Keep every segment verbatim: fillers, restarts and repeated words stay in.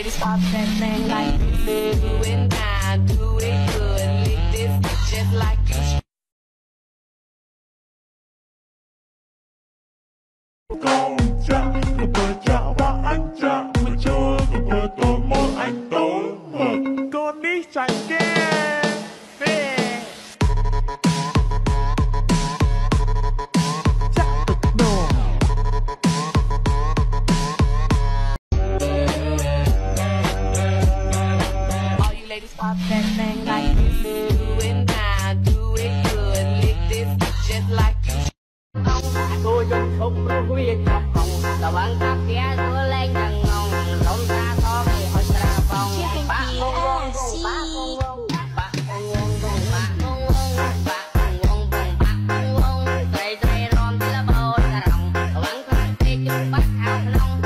ladies pop that thing like this. Do it now, do it good. Lick this just like you. Con cha, cứ bờ cha và anh cha, mà chưa cứ bờ tôi muốn anh tối hợp. Con đi chạy kia, về. Chắc cực đồ. All you ladies pop that thing like this. Do it now, do it good. Lick this just like you. Tôi dân không có việc chọc hồng là bạn ta kia tôi lên đằng ngông rộn ra to thì hỏi ra vòng bác ngông ngông bác ngông ngông bác ngông ngông bác ngông ngông bác ngông ngông bác ngông ngông tây tây ron thì là bầu ra rồng bạn ta kia chụp bác áo long.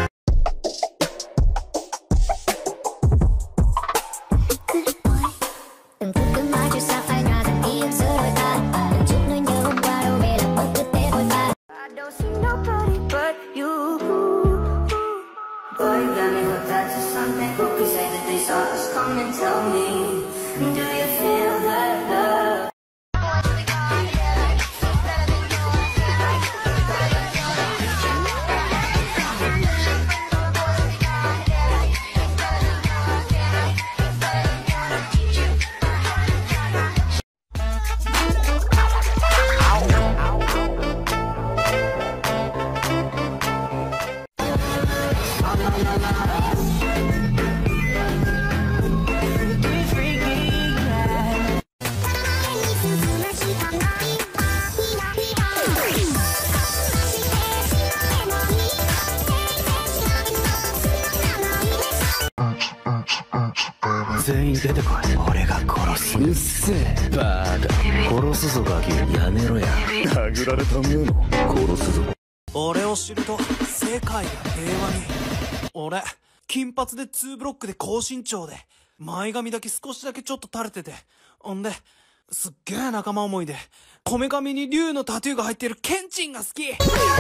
Từng phút cứ mãi chưa xa phai nhòa dần ký ức giữa đôi ta. Từng chút nỗi nhớ hôm qua đâu về làm mất cứ thế vội vã. I don't see nobody but you. Boy, you got me hooked up to something. Hope you say that they saw us come and tell me. Do you feel that love? 全員出てこい。俺が殺す。うっせえバカ。殺すぞガキ。やめろや。殴られたムーの殺すぞ。 俺を知ると世界が平和に。俺金髪でツーブロックで高身長で前髪だけ少しだけちょっと垂れてて、ほんですっげえ仲間思いでこめかみに竜のタトゥーが入ってるケンチンが好き。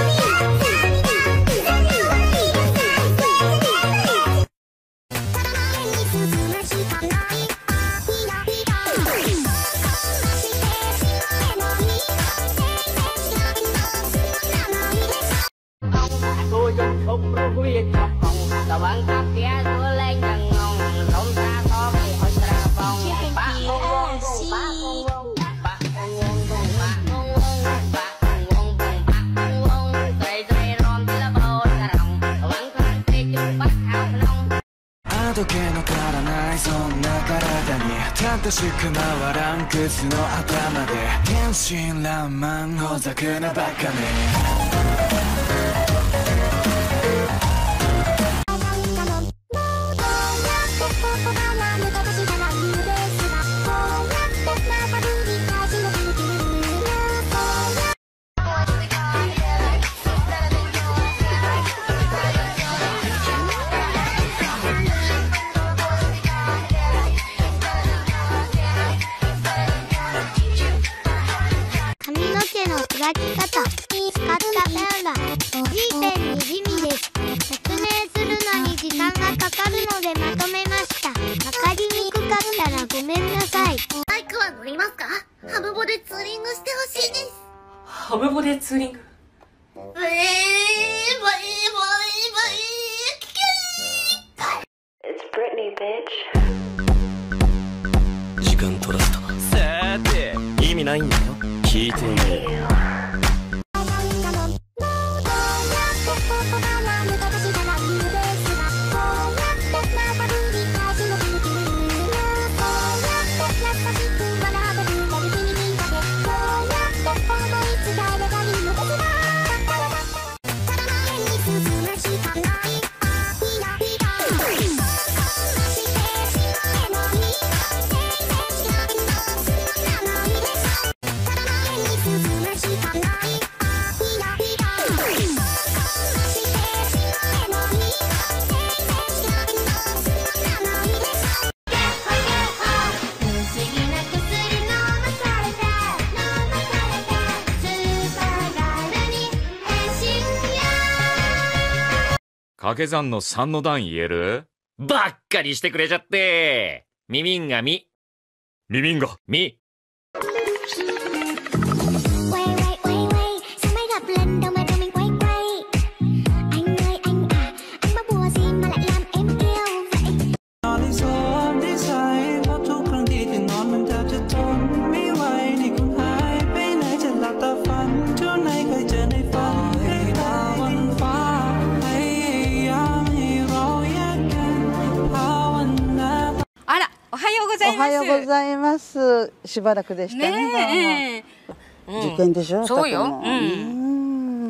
Tôi dân không có việc chọc hồng là bạn ta kia tôi lên đằng ngông rộn ra to thì hỏi ra vòng bác ngông ngông bác ngông ngông bác ngông ngông bác ngông ngông bác ngông ngông bác ngông ngông tây tây ron thì là bầu ra rồng bạn ta kia chụp bác áo long. あどけの足らないそんな体に正しく回らんクズの頭で天真爛漫ほざくなバカめ。 髪の毛の磨き方、使ったペンラ、おじいペンに地味です。説明するのに時間がかかるのでまとめました。わかりにくかったらごめんなさい。 バイクは乗りますか？ハブボでツーリングしてほしいです。 ハブボでツーリング。 えー、バイバイバイバイキュー。 It's Britney, bitch. 時間取らせたな。さーて意味ないんだよ。聞いてねえよ。 掛け算のさんの段言える？ ばっかりしてくれちゃって。ミミンがみ。ミミンがみ。 おはようございます。しばらくでしたね。受験でしょ。 そうよ。 うん。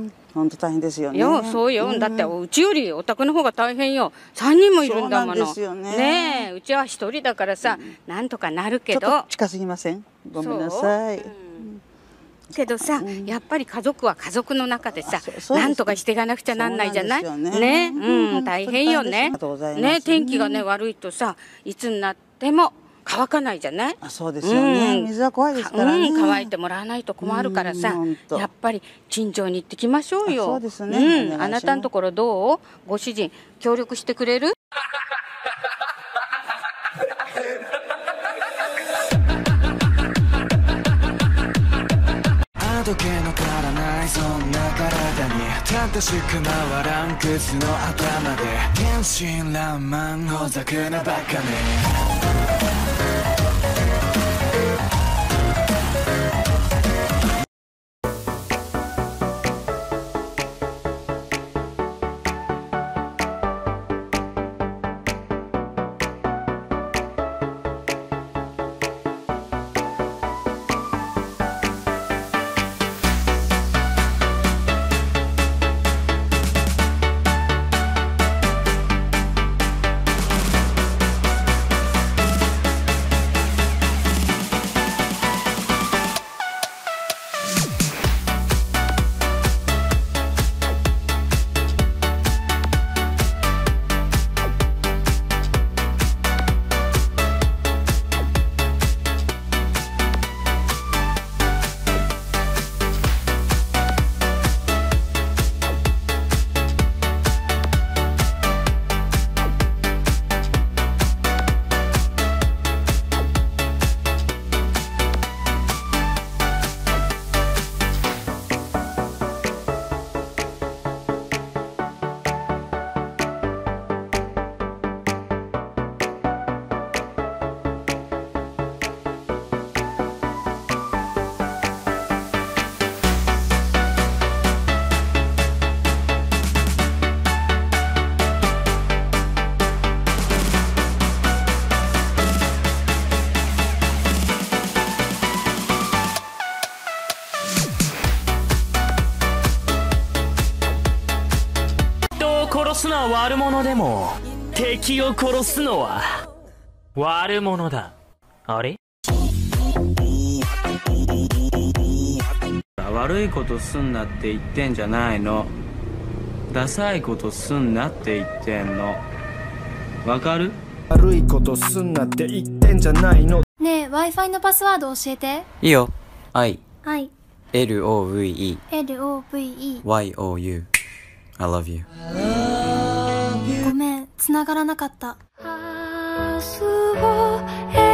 本当大変ですよね。 よ、そうよ。だってうちよりお宅の方が大変よ。三人もいるんだもの。ねえ、うちは一人だからさ、なんとかなるけど。 近すぎません。ごめんなさい。 けどさ、やっぱり家族は家族の中でさ、なんとかしていかなくちゃなんないじゃない。ね、うん、大変よね。ね、天気がね悪いとさ、いつになっても乾かないじゃない。 そうですよね。水は怖いですからね。 乾いてもらわないと困るからさ、やっぱり陳情に行ってきましょうよ。 そうですね。 うん、あなたのところどう？ご主人協力してくれる？ 時計の足らないそんな体に正しく回らんクズの頭で天真爛漫ほざくなバカね。 殺すのは悪者でも敵を殺すのは悪者だ。あれ？ 悪いことすんなって言ってんじゃないの。ダサいことすんなって言ってんの。わかる？ 悪いことすんなって言ってんじゃないの。 ねえ Wi-Fi のパスワード教えて。 いいよ。 I はい L O V E L O V E Y O U I love you。 ごめん、繋がらなかった。明日を